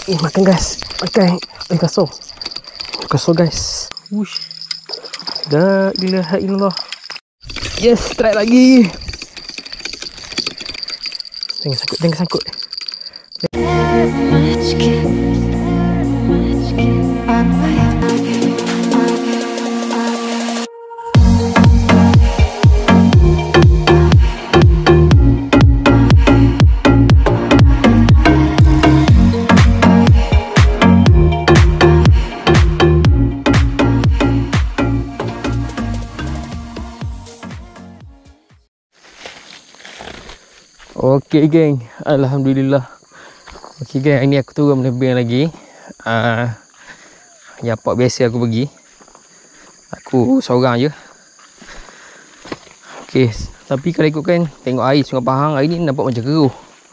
Makan guys. Makan. Kasar. Kasar guys. Wush. La ilaha illallah. Yes, try lagi. Jangan sangkut, jangan sangkut. Okey geng, alhamdulillah. Okey geng, hari ni aku turun menebing lagi. Yang spot biasa aku pergi. Aku seorang je. Okey, tapi kalau ikutkan tengok air Sungai Pahang hari ni nampak macam keruh.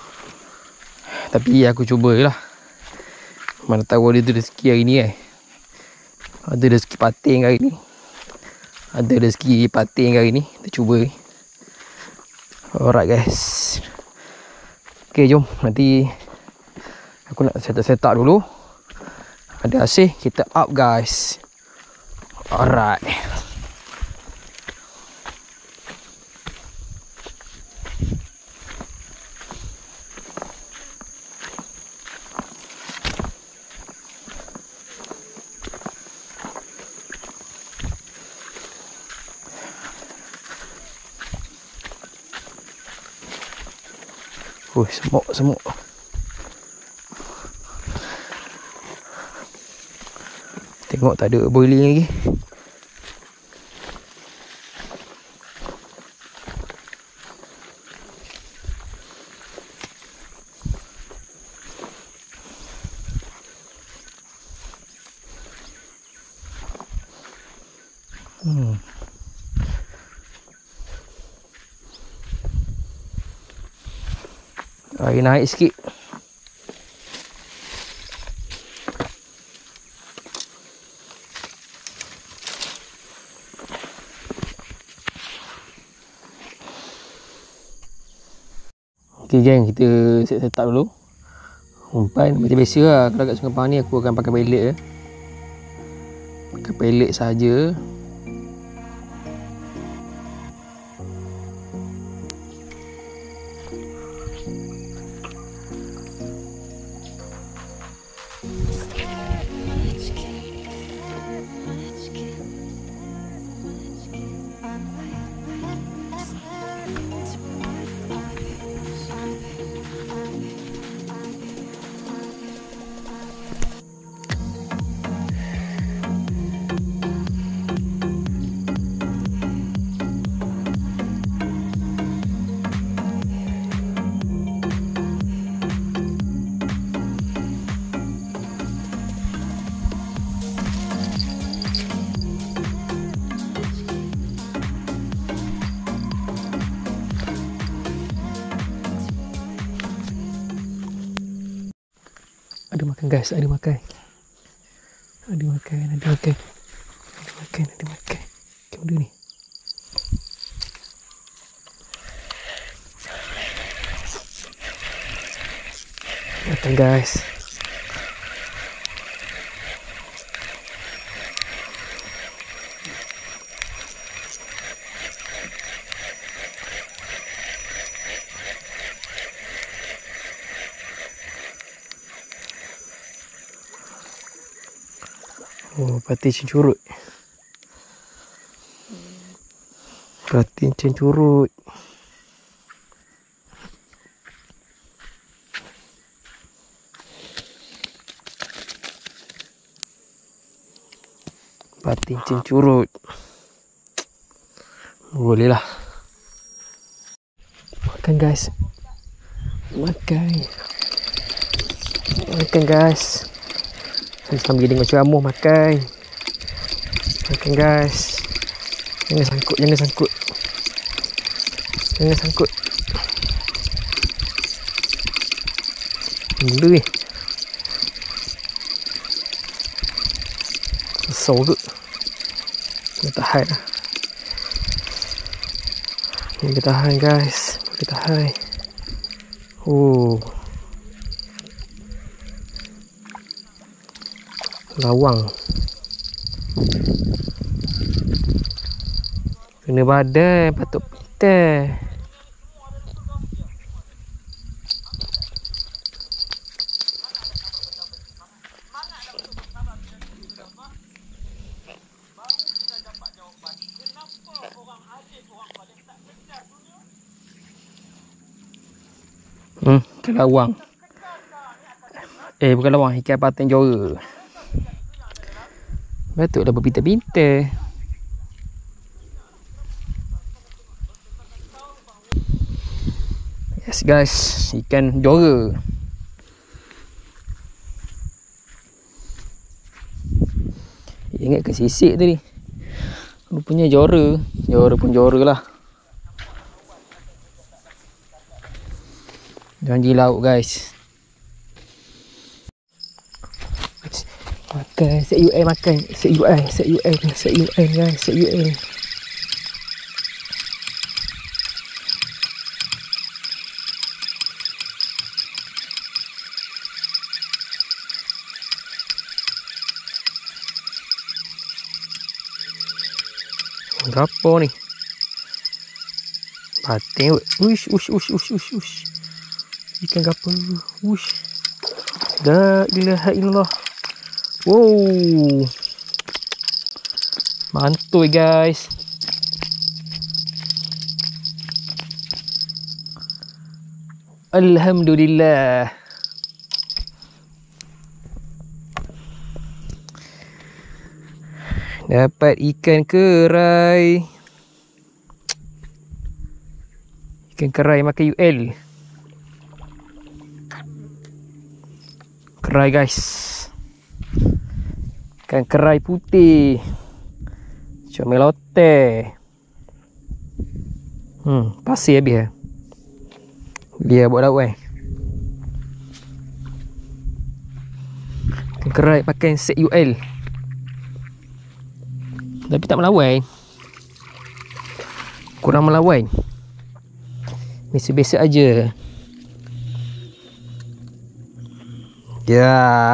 Tapi aku cuba je lah. Mana tahu ada rezeki hari ni Ada rezeki pating hari ni. Ada rezeki pating hari ni. Kita cuba. Alright guys. Okay, jom. Nanti aku nak set up dulu. Ada hasil, kita up guys. Alright. Semuk. Tengok tak ada boiling lagi. Air naik sikit. Okay geng, kita set up dulu. Umpan macam biasa lah. Kalau kat Sungai Pahang ni aku akan pakai pellet Pakai pellet saja. Ada makan guys, ada makan. Ada makan. Okay, benda ni. Makan guys. Oh, pati cincurut. Pati cincurut. Pati cincurut. Boleh lah. Makan guys. Makan guys. Sambil dengan ceramah makan. Makan guys. Jangan sangkut. Benda ni besar ke? Kena tahan lah. Boleh tahan guys. Boleh tahan. Oh, Lawang. Kena badan patut pintar. Ikan lawang. Bukan lawang, ikan patin jora. Patutlah berpintar-pintar. Yes guys, ikan jora. Ingat ke sisik tadi. Rupanya jora. Jora pun jora lah. Janji laut guys. Makan, set UL makan. Set UL guys, set UL. Apa ni? Pating weh. Ush. Ikan apa? Ush. La ilaha illallah. Wow. Mantul guys. Alhamdulillah. Dapat ikan kerai. Ikan kerai makan UL. Kerai guys. Ikan kerai putih. Comel otai. Pasir habis. Dia buat lauk Ikan kerai pakai set UL. Tapi tak melawai. Kurang melawai. Biasa-biasa aja. Ya.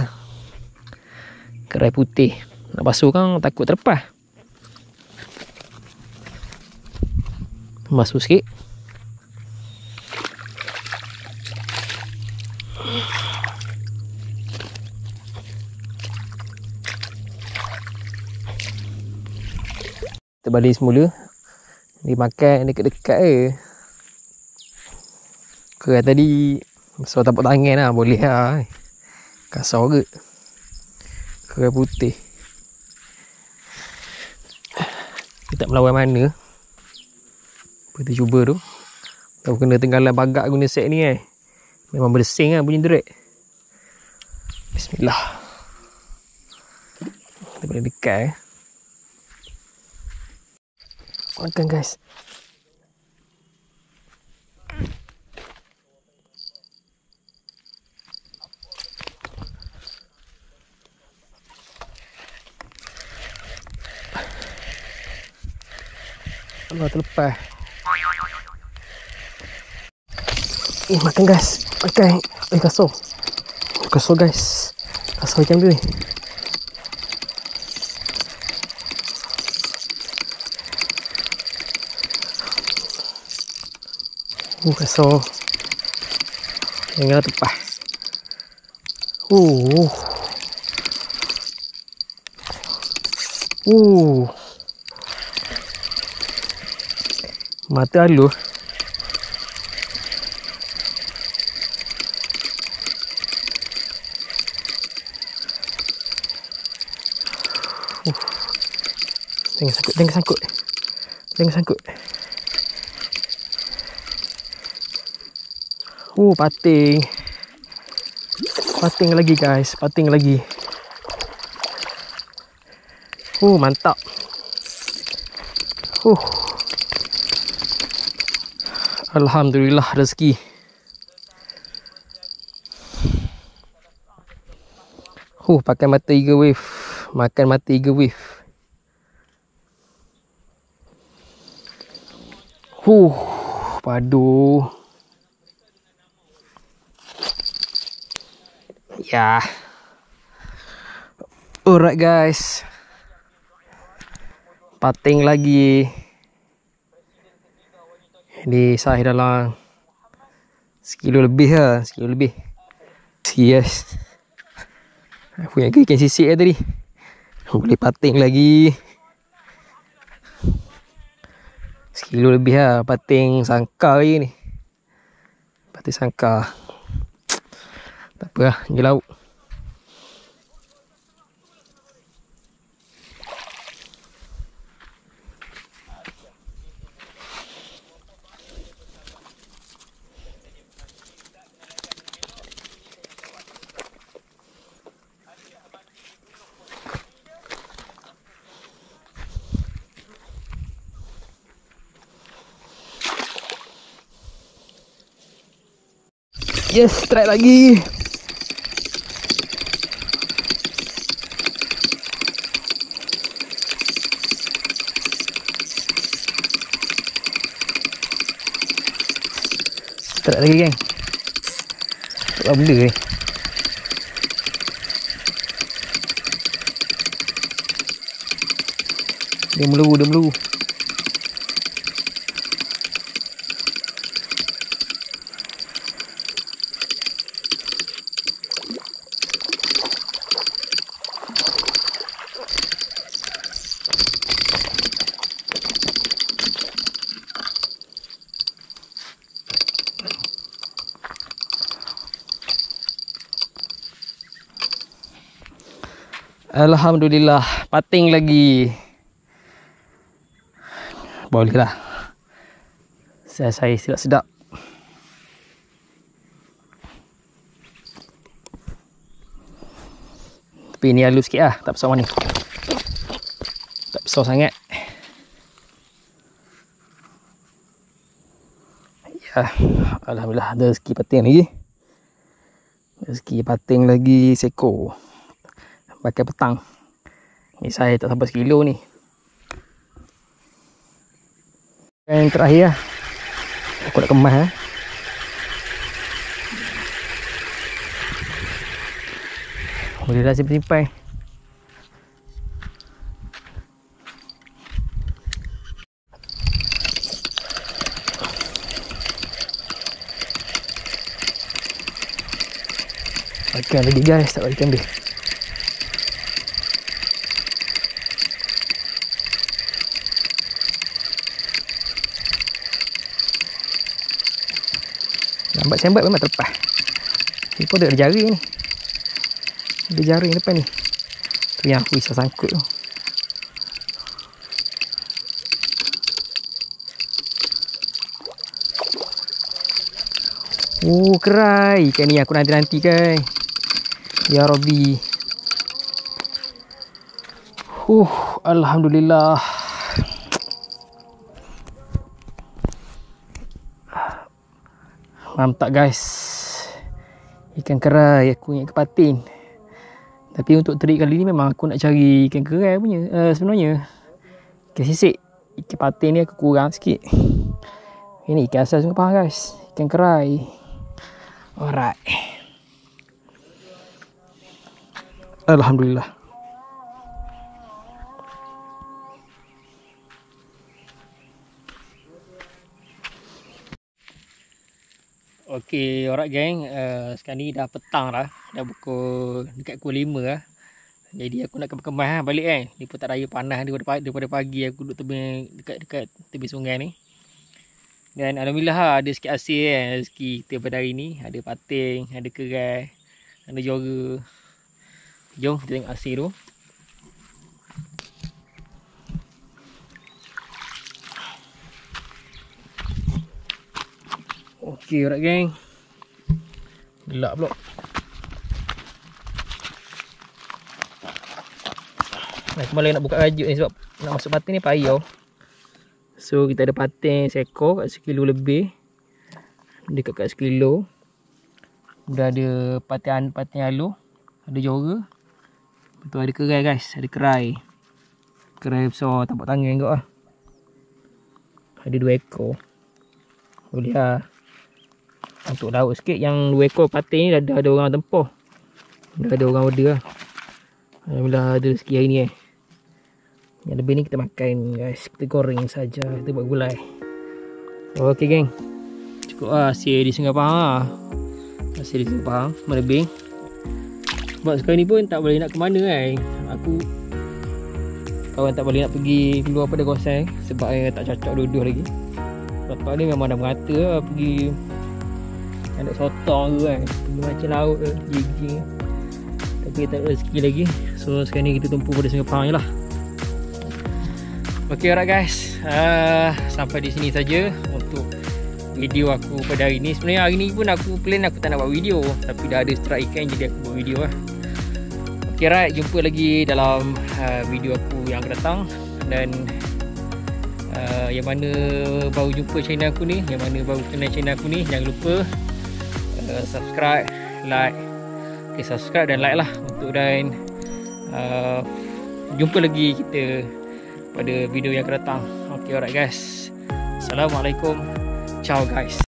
Kerai putih. Nak basuh kan takut terlepas. Basuh sikit. Kita balik semula. Dia makan dekat-dekat Kerai tadi so tapak tangan lah. Boleh lah. Kasar ke. Kerai putih. Kita tak melawan mana. Kita cuba tu. Tahu kena tenggalan bagak guna set ni Memang bersing lah bunyi derek. Bismillah. Kita boleh dekat Makan guys. Allah terlepas. Makan guys. Makan. Kasar. Kasar guys. Kasar ikan dia ni. Kasar. Janganlah terlepas. Mata halus. Jangan sangkut. Pating. Pating lagi guys, mantap. Alhamdulillah rezeki. Pakai mata eagle wave. Makan mata eagle wave. Padu. Ya. Alright guys, pating lagi. Ini saiz dalam sekilo lebih lah, sekilo lebih. Yes, aku yang ikan sisik tadi. Boleh pating lagi. Sekilo lebih lah, pating sangkar lagi ni. Pating sangkar. Tak apa lah, je lauk. Yes, strike lagi. Strike lagi geng. Tak benda ni. Dia meluru. Alhamdulillah, pating lagi. Boleh lah. Saya sedap-sedap. Tapi ni halus sikit lah, tak besar mana. Tak besar sangat. Ya, alhamdulillah ada rezeki pating lagi. Rezeki pating lagi seekor. Pakai petang. Ni saya tak sampai sekilo ni. Yang terakhir lah. Aku nak kemas lah. Boleh dah simpan. Makan lagi guys, tak balik ambil. Lambat-sambat memang terlepas. Ni pun ada jari ni. Ada jari depan ni. Tu yang aku bisa sangkut tu. Oh, kerai. Ikan ni aku nanti-nanti kan. Ya Rabbi. Alhamdulillah. Mantap guys. Ikan kerai aku ingat kepatin. Tapi untuk trik kali ni memang aku nak cari ikan kerai punya. Sebenarnya ikan sisik. Ikan patin ni aku kurang sikit. Ini ikan asal Sungai Pahang guys. Ikan kerai. Alright. Alhamdulillah. Okey, alright geng. Sekarang ni dah petang dah. Dah pukul dekat pukul 5 lah. Jadi aku nak kemas balik kan. Ni pun tak raya panas daripada pagi aku duduk dekat tepi sungai ni. Dan alhamdulillah lah, ada sikit hasil kan rezeki kita pada hari ni. Ada pating, ada kerai, ada jora. Jom kita tengok hasil tu. Okey, alright geng. Gelap pula. Aku malah nak buka rajuk ni sebab nak masuk pating ni payah. So kita ada pating seekor kat sekilo lebih. Dekat kat sekilo. Dah ada pating alu, ada jora. Betul ada kerai guys, ada kerai. Kerai besar tapak tangan kot lah. Ada 2 ekor. Boleh lah. Untuk laut sikit yang 2 ekor pating ni dah ada orang tempoh. Dah ada orang order lah. Alhamdulillah ada rezeki hari ni Yang lebih ni kita makan guys. Kita goreng saja. Kita buat gulai. Okey geng. Cukup lah hasil di Sungai Pahang lah. Hasil di Sungai Pahang melebih. Sebab sekarang ni pun tak boleh nak ke mana kan. Aku kawan tak boleh nak pergi keluar pada kawasan sebab tak cocok dua-dua lagi. Lepas ni memang dah merata lah pergi ada sotong tu kan. Pergi macam laut ke gigi. Tapi tak ada rezeki lagi. So sekarang ni kita tumpu pada Sungai Pahang je lah. Ok alright guys, sampai di sini saja untuk video aku pada hari ni. Sebenarnya hari ni pun aku plan aku tak nak buat video, tapi dah ada strike ikan jadi aku buat video lah. Ok alright, jumpa lagi dalam video aku yang akan datang. Dan yang mana baru jumpa channel aku ni, yang mana baru kenal channel aku ni, jangan lupa subscribe, like. Ok, subscribe dan like lah untuk dan jumpa lagi kita pada video yang akan datang. Ok alright guys, Assalamualaikum, ciao guys.